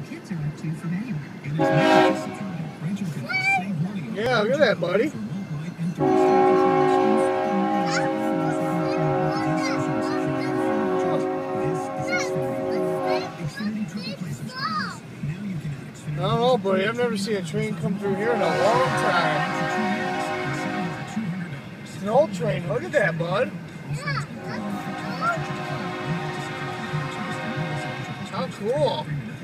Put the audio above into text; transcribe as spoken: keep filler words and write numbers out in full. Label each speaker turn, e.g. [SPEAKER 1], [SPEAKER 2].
[SPEAKER 1] kids are up to from anywhere.
[SPEAKER 2] Yeah, look at that, buddy. I don't know, buddy. I've never seen a train come through here in a long time. It's an old train. Look at that, bud. How cool.